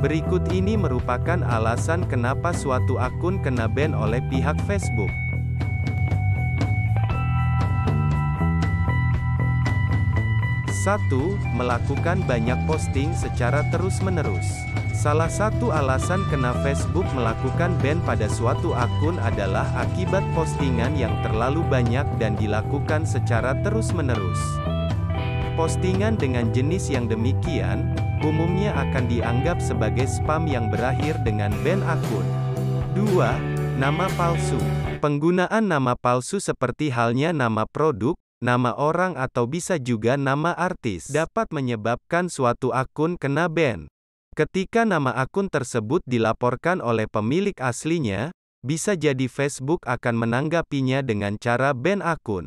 Berikut ini merupakan alasan kenapa suatu akun kena ban oleh pihak Facebook. 1. Melakukan banyak posting secara terus-menerus. Salah satu alasan kena Facebook melakukan ban pada suatu akun adalah akibat postingan yang terlalu banyak dan dilakukan secara terus-menerus. Postingan dengan jenis yang demikian, umumnya akan dianggap sebagai spam yang berakhir dengan ban akun. 2. Nama palsu. Penggunaan nama palsu seperti halnya nama produk, nama orang atau bisa juga nama artis dapat menyebabkan suatu akun kena ban. Ketika nama akun tersebut dilaporkan oleh pemilik aslinya, bisa jadi Facebook akan menanggapinya dengan cara ban akun.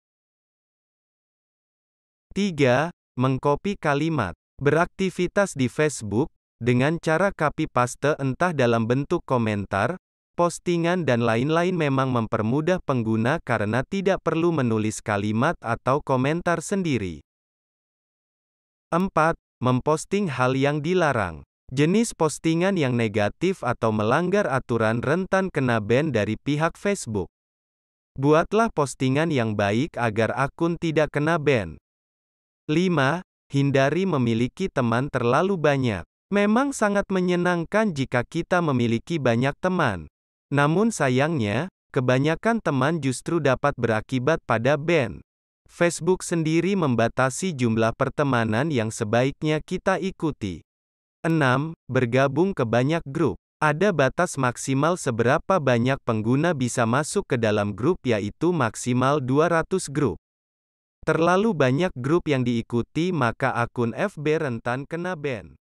3. Mengcopy kalimat. Beraktivitas di Facebook, dengan cara copy-paste entah dalam bentuk komentar, postingan dan lain-lain memang mempermudah pengguna karena tidak perlu menulis kalimat atau komentar sendiri. 4. Memposting hal yang dilarang. Jenis postingan yang negatif atau melanggar aturan rentan kena ban dari pihak Facebook. Buatlah postingan yang baik agar akun tidak kena ban. 5. Hindari memiliki teman terlalu banyak. Memang sangat menyenangkan jika kita memiliki banyak teman. Namun sayangnya, kebanyakan teman justru dapat berakibat pada ban. Facebook sendiri membatasi jumlah pertemanan yang sebaiknya kita ikuti. 6. Bergabung ke banyak grup. Ada batas maksimal seberapa banyak pengguna bisa masuk ke dalam grup, yaitu maksimal 200 grup. Terlalu banyak grup yang diikuti maka akun FB rentan kena ban.